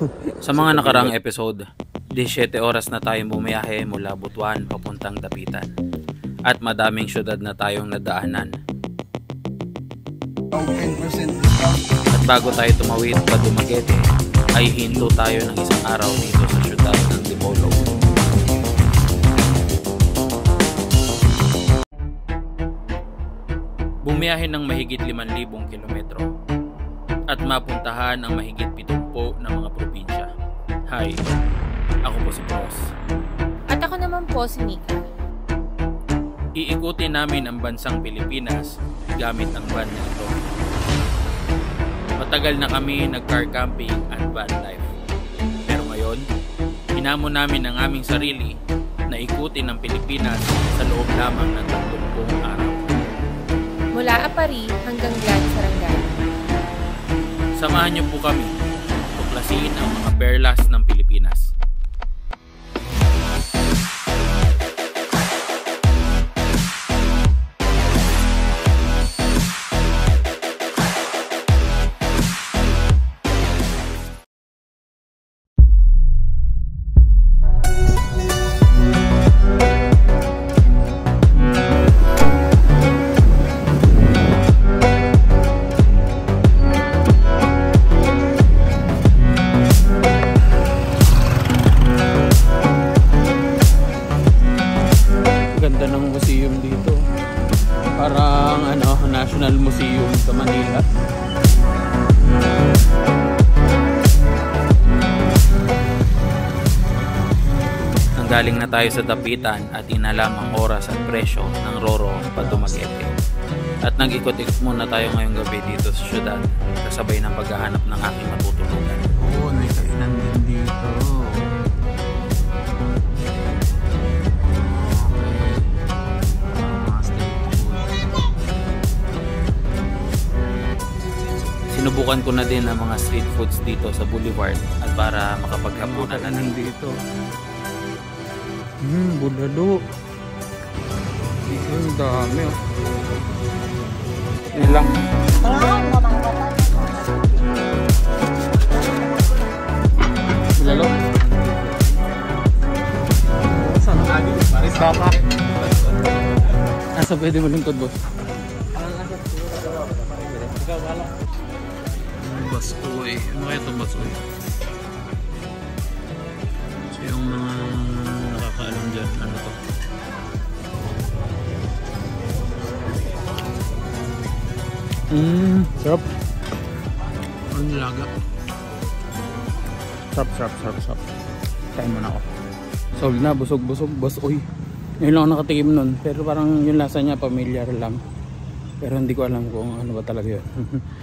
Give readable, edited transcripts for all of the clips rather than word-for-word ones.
Sa mga nakaraang episode, 17 oras na tayong bumiyahe mula Butuan papuntang Dapitan. At madaming syudad na tayong nadaanan. At bago tayo tumawid pa Dumaguete, ay hinto tayo ng isang araw dito sa syudad ng Dipolog. Bumiyahe ng mahigit 5,000 kilometro at mapuntahan ang mahigit 70 ng mga probinsya. Hi, ako po si Bros. At ako naman po si Nika. Iikutin namin ang bansang Pilipinas gamit ang van na ito. Matagal na kami nag-car camping at van life. Pero ngayon, hinamon namin ang aming sarili na ikutin ang Pilipinas sa loob lamang ng 30 araw. Mula Apari hanggang Glan Sarangani. Samahan niyo po kami tuklasin ang mga perlas ng Pilipinas. Ganda ng museum dito. Parang National Museum sa Manila. Nanggaling na tayo sa Dapitan at inalam ang oras at presyo ng Roro pa Dumaguete. At nag-ikot-ikot muna tayo ngayong gabi dito sa syudad kasabay ng paghahanap ng aking matutulugan. Oo, may kainan din dito. Sinubukan ko na din ang mga street foods dito sa Boulevard at para makapaghapunan na lang dito. Bulalo. Ang dami oh. Yan lang. Bulalo. Saan? Paris Baka. Asa pwede mo lungkod boss? Basoy. Ano kaya itong basoy? So yung mga nakakaalam dyan, ano to? Sarap. Ang nilaga. Sarap. Kain mo na ako. Solve na, busog, basoy. Ngayon lang ako nakatikim nun. Pero parang yung lasa niya familiar lang. Pero hindi ko alam kung ano ba talaga yun.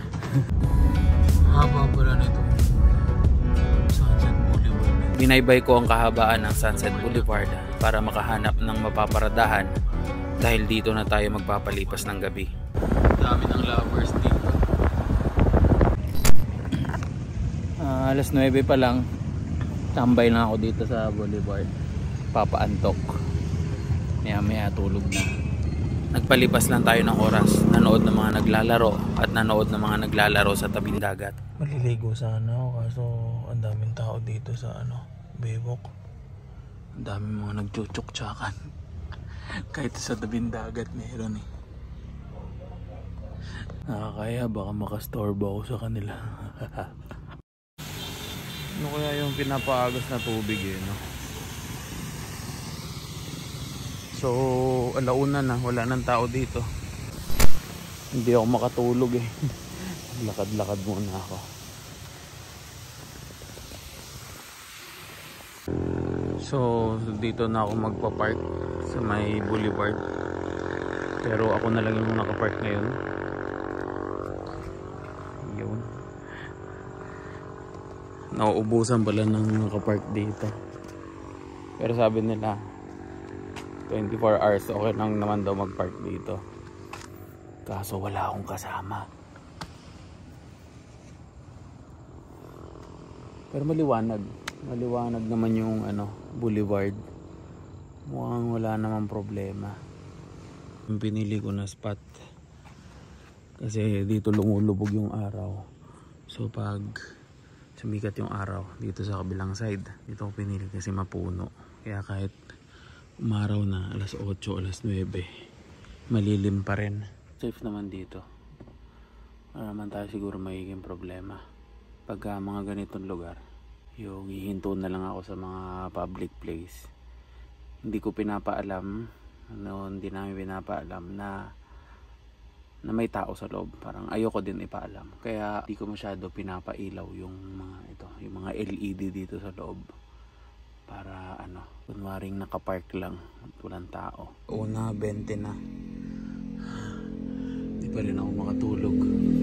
Haba pala nito. Sunset Boulevard. Binaybay ko ang kahabaan ng Sunset Boulevard para makahanap ng mapaparadahan dahil dito na tayo magpapalipas ng gabi. Dami ng lovers dito. Alas 9 pa lang. Tambay na ako dito sa Boulevard. Papaantok. Maya tulog na. Nagpalipas lang tayo ng oras, nanood ng mga naglalaro at nanood ng mga naglalaro sa tabing dagat. Maliligo sana ako kaso ang daming tao dito sa Bebok. Ang daming mga nagchuchuk-tsakan. Kahit sa tabing dagat meron eh. Nakakaya baka makastorbo ako sa kanila. Ano kaya yung pinapaagos na tubig eh, no? So, alauna na, wala nang tao dito. Hindi ako makatulog eh. Lakad-lakad muna ako. So, dito na ako magpa-park sa may boulevard. Pero ako na lang yung nakapark ngayon. Yun. Nauubusan pala ng nakapark dito. Pero sabi nila 24 hours okay lang naman daw mag-park dito. Kaso wala akong kasama. Pero maliwanag. Maliwanag naman yung boulevard. Mukhang wala namang problema. Yung pinili ko na spot kasi dito lumulubog yung araw. So pag sumikat yung araw dito sa kabilang side. Dito ko pinili kasi mapuno. Kaya kahit umaraw na alas 8, alas 9, malilim pa rin. Safe naman dito. Wala naman tayo siguro magiging problema. Pagka mga ganitong lugar, yung hihinto na lang ako sa mga public place. Hindi ko pinapaalam, hindi namin pinapaalam na may tao sa loob. Parang ayoko din ipaalam. Kaya hindi ko masyado pinapailaw yung mga LED dito sa loob. Para kunwaring nakapark lang at walang tao. 1:20 na. Hindi pa rin ako makatulog.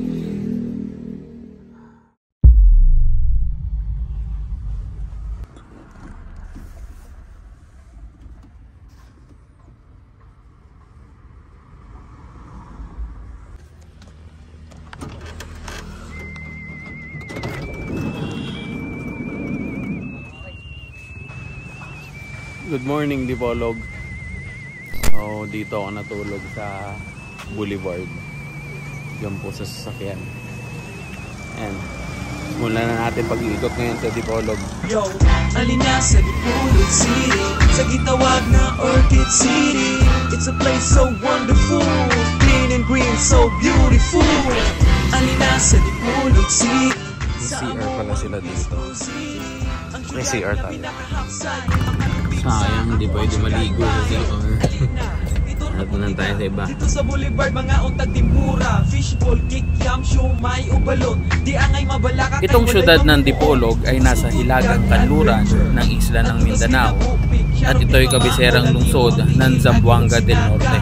Good morning, Dipolog. So, dito ako natulog sa Boulevard. Diyan po sa sasakyan. Ayan. Mula na natin pag-iikot ngayon sa Dipolog. Yo, alina sa Dipolog City, sa gitawag na Orchid City. It's a place so wonderful, clean and green, so beautiful. Alina sa Dipolog City. CR pala sila dito. May CR tayo. Sayang, hindi pwede maligo sa CR. Nagpunan tayo sa iba. Dito sa Boulevard, mga untag timura, fishball, kikiam, siomay o balot. Di angay mabalaka. Itong syudad ng Dipolog ay nasa hilagang kanluran ng isla ng Mindanao. At ito'y kabiserang lungsod ng Zamboanga del Norte.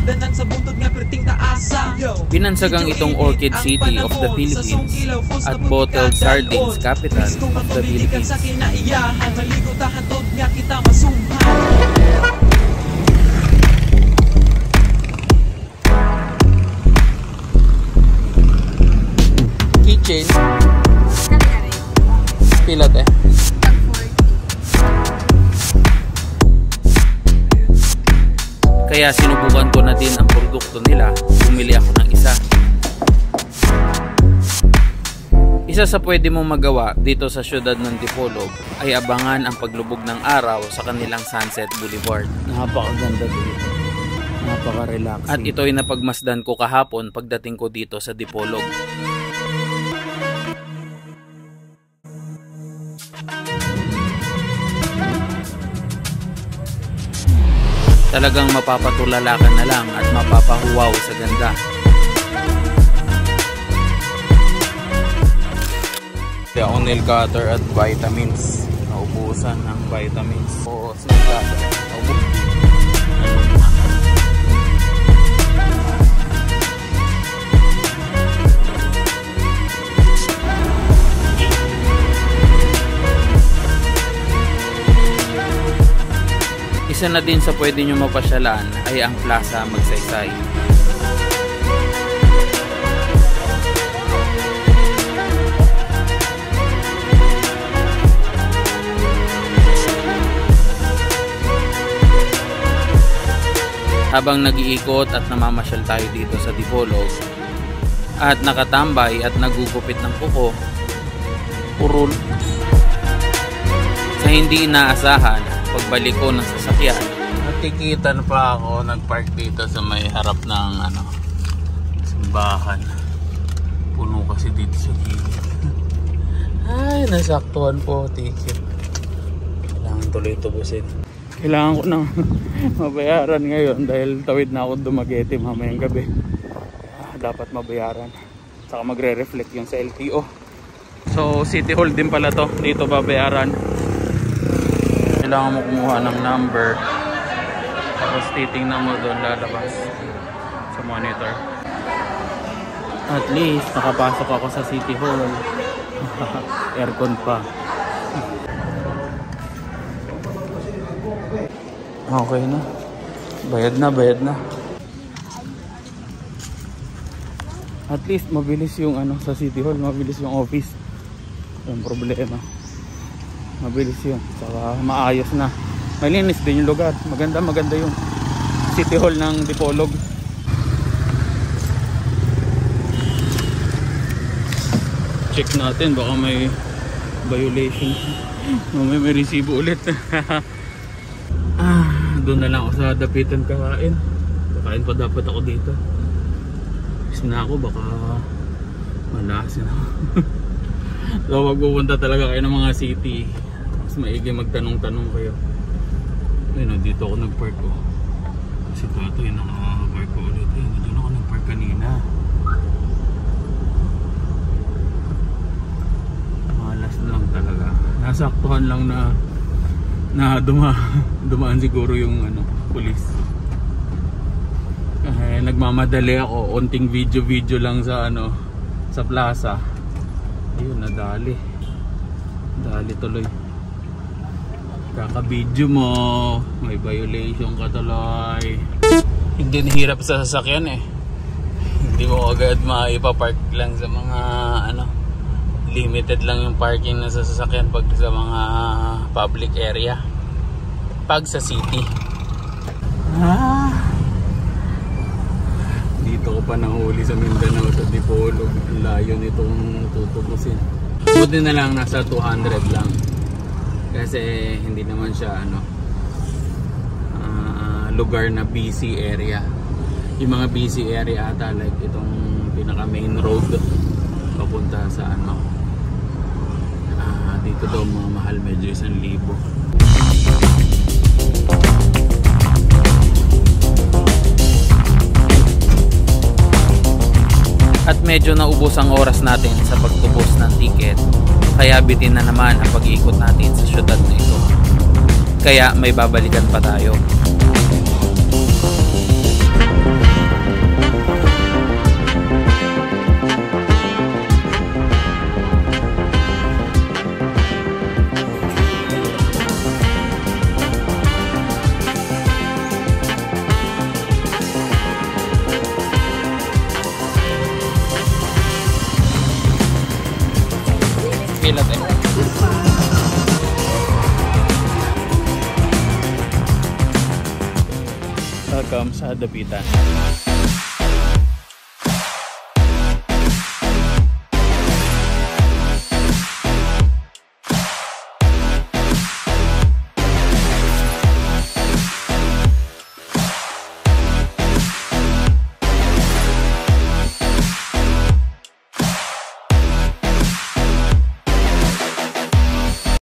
Binansagang itong Orchid City of the Philippines at Bottled Sardines Capital of the Philippines. Keychain. Pilat eh. Kaya sinubukan ko na din ang produkto nila. Bumili ako ng isa. Isa sa pwede mong magawa dito sa syudad ng Dipolog ay abangan ang paglubog ng araw sa kanilang Sunset Boulevard. Napakaganda dito. Napaka-relaxing. At ito'y napagmasdan ko kahapon pagdating ko dito sa Dipolog. Talagang mapapatulala ka na lang at mapapahuwaw sa ganda. Kaya ako nail cutter at vitamins. Naubusan ng vitamins. O nail cutter. Isa na din sa pwede nyo mapasyalan ay ang Plaza Magsaysay. Habang nag-iikot at namamasyal tayo dito sa Dipolog at nakatambay at nagugupit ng kuko, purul sa hindi inaasahan pagbalik ko ng sasakyan. Natikitan pa ako, nagpark dito sa may harap ng simbahan. Puno kasi dito sa gilid. Ay, nasaktuhan po ticket. Kailangan tuloy tubusin. Kailangan ko nang mabayaran ngayon dahil tawid na ako Dumaguete mamayang gabi. Dapat mabayaran. Saka magre-reflect yung sa LTO. So City Hall din pala to. Dito babayaran. Kailangan mo kumuha ng number. Tapos titingnan mo doon, lalabas sa monitor. At least nakapasok ako sa City Hall. Aircon pa. Okay na. Bayad na. At least mabilis yung sa City Hall, mabilis yung office. Yung problema. Mabilis yun. Saka maayos na. Malinis din yung lugar. Maganda yung City Hall ng Dipolog. Check natin baka may violation. May resibo ulit. Doon na lang ako sa dapitan kakain. Kakain pa dapat ako dito. Is na ako, baka malasin ako. So magpupunta talaga kayo ng mga city, mas maigi magtanong-tanong kayo. Ayun, dito ako nagpark ko. Kasi ito yung naka-park ko ulit. Doon ako nagpark kanina. Malas lang talaga. Nasaktuhan lang na dumaan siguro yung pulis. Nagmamadali ako, unting video lang sa sa plaza. Ayun, nadali tuloy. Kaka-video mo, may violation ka tuloy. Hindi nahirap sa sasakyan hindi mo agad maipapark lang sa mga limited lang yung parking na sa sasakyan pag sa mga public area, pag sa city. Dito ko pa nahuli sa Mindanao sa Dipolog. Ang layo nitong tutubusin. Buti na lang nasa 200 lang. Kasi hindi naman siya lugar na busy area. Yung mga busy area ata like itong pinaka main road papunta sa dito daw mga mahal, medyo 1,000. At medyo naubos ang oras natin sa pagtubos ng ticket, kaya bitin na naman ang pag-iikot natin sa syudad na ito. Kaya may babalikan pa tayo. Welcome sa Dapitan.